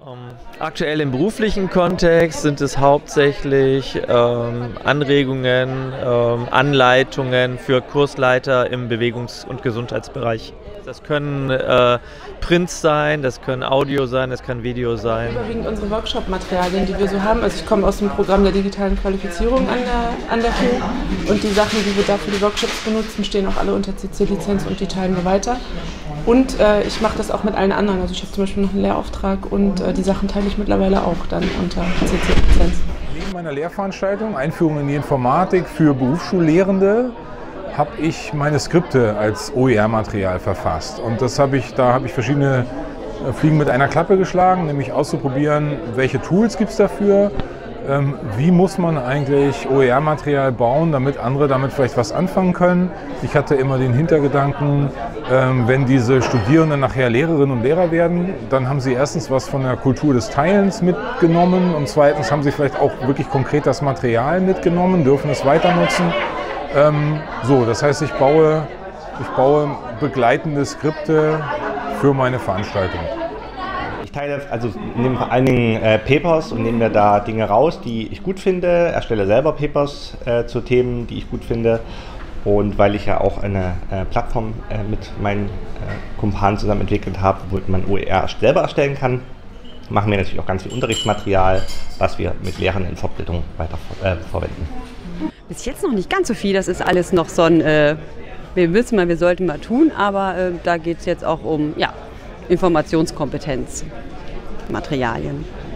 Aktuell im beruflichen Kontext sind es hauptsächlich Anregungen, Anleitungen für Kursleiter im Bewegungs- und Gesundheitsbereich. Das können Prints sein, das können Audio sein, das kann Video sein. Überwiegend unsere Workshop-Materialien, die wir so haben. Also ich komme aus dem Programm der digitalen Qualifizierung an der FU und die Sachen, die wir da für die Workshops benutzen, stehen auch alle unter CC-Lizenz und die teilen wir weiter. Und ich mache das auch mit allen anderen. Also ich habe zum Beispiel noch einen Lehrauftrag und die Sachen teile ich mittlerweile auch dann unter CC-Lizenz. Neben meiner Lehrveranstaltung Einführung in die Informatik für Berufsschullehrende habe ich meine Skripte als OER-Material verfasst. Und da habe ich verschiedene Fliegen mit einer Klappe geschlagen, nämlich auszuprobieren, welche Tools gibt es dafür, wie muss man eigentlich OER-Material bauen, damit andere damit vielleicht was anfangen können. Ich hatte immer den Hintergedanken, wenn diese Studierenden nachher Lehrerinnen und Lehrer werden, dann haben sie erstens was von der Kultur des Teilens mitgenommen und zweitens haben sie vielleicht auch wirklich konkret das Material mitgenommen, dürfen es weiter nutzen. Das heißt, ich baue begleitende Skripte für meine Veranstaltung. Ich nehme vor allen Dingen Papers und nehme mir da Dinge raus, die ich gut finde, erstelle selber Papers zu Themen, die ich gut finde. Und weil ich ja auch eine Plattform mit meinen Kumpanen zusammen entwickelt habe, wo man OER selber erstellen kann, machen wir natürlich auch ganz viel Unterrichtsmaterial, was wir mit Lehrern in Fortbildung weiter verwenden. Bis jetzt noch nicht ganz so viel, das ist alles noch so ein, wir wissen mal, wir sollten mal tun, aber da geht es jetzt auch um Informationskompetenz, Materialien.